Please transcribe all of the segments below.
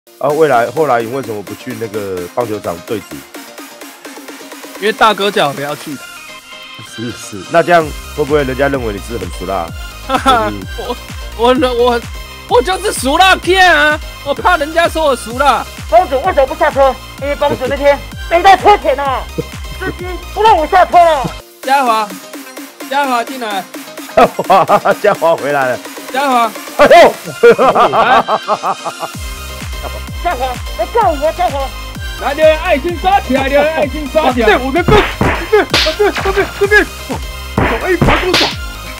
啊，后来你为什么不去那个棒球场对质？ 因为大哥叫我不要去。 是，那这样会不会人家认为你是很俗辣？ 哈哈，我就是俗辣片啊！我怕人家说我俗辣。 帮主为什么不下车？因为帮主那天没带车钱啊，司机不让我下车了。 嘉华进来。 嘉华回来了。 嘉华， 哎呦！ 嘉华，来告我啊！嘉华， 来留言爱心刷起来，留言爱心刷起来。 我们这边，走，哎，爬过走。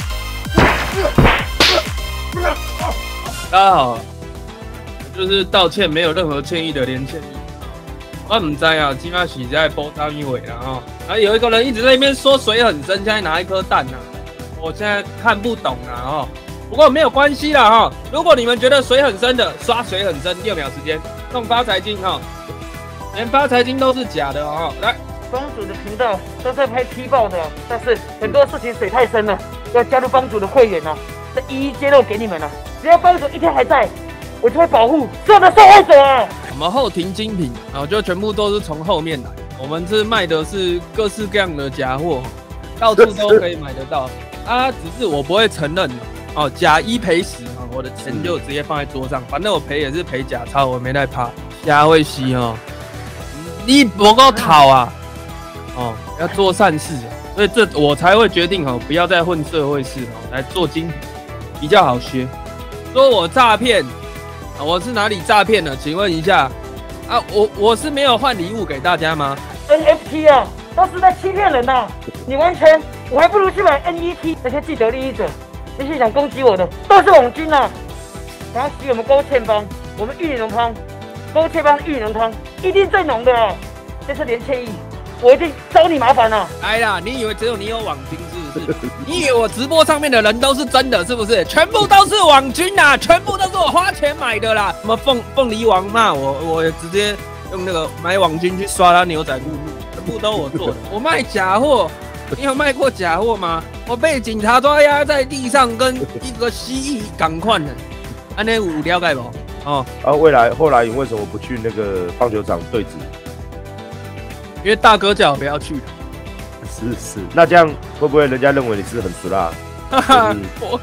大家好，就是道歉，没有任何歉意的连歉意。我唔知啊，今晚是在播汤一尾了啊。啊，有一个人一直在那边说水很深，现在拿一颗蛋啊，我现在看不懂啊哦。不过没有关系啦哈，如果你们觉得水很深的，刷水很深，6秒时间弄发财金哈，连发财金都是假的哦。来， 帮主的频道都在拍踢爆的，但是很多事情水太深了，要加入帮主的会员哦，这一一揭露给你们了。只要帮主一天还在，我就会保护所有的受害者啊！ 我们后庭精品啊，就全部都是从后面来，我们是卖的是各式各样的假货，到处都可以买得到啊，只是我不会承认。哦，假一赔10啊！我的钱就直接放在桌上，反正我赔也是赔假钞，我没在怕。瞎会吸哦，你不够讨啊！哦，要做善事，所以我才会决定哦，不要再混社会事哦，来做精品比较好学。说我诈骗啊，我是哪里诈骗了？请问一下啊，我是没有换礼物给大家吗 ？NFT 啊，都是在欺骗人呐！你完全，我还不如去买 NET 那些既得利益者。那些想攻击我的都是网军呐！然后洗我们勾芡帮，我们玉里浓汤，勾芡帮玉里浓汤一定最浓的哦。这次连歉意，我一定找你麻烦了。 哎呀，你以为只有你有网军是不是？你以为我直播上面的人都是真的是不是？全部都是网军呐，全部都是我花钱买的啦。什么凤梨王骂我也直接用那个买网军去刷他牛仔裤，全部都我做的。我卖假货。你有卖过假货吗？我被警察抓压在地上，跟一个蜥蜴赶快的，安尼有了解不？哦， 啊，后来你为什么不去那个棒球场对质？ 因为大哥叫我不要去。 是，那这样会不会人家认为你是很俗辣？ 哈哈，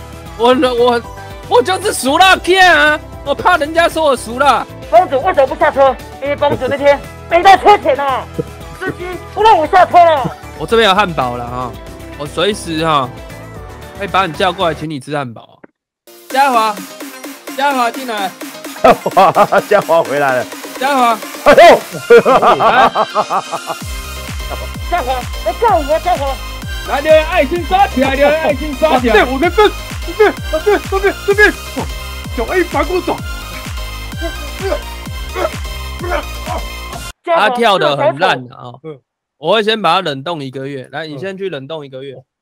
我就是俗辣片啊！我怕人家说我俗辣。 帮主为什么不下车？因为帮主那天没带车钱啊，司机不让我下车了。 我这边有汉堡了哈，我随时哈可以把你叫过来，请你吃汉堡。嘉华进来。 嘉华回来了。 嘉华， 哎呦！ 嘉华，来告我啊！嘉华， 来留言爱心刷起来，留言爱心刷起来。 我们这边，走，哎，爬过走。 他跳得很烂啊！我会先把它冷冻1个月，来，你先去冷冻1个月。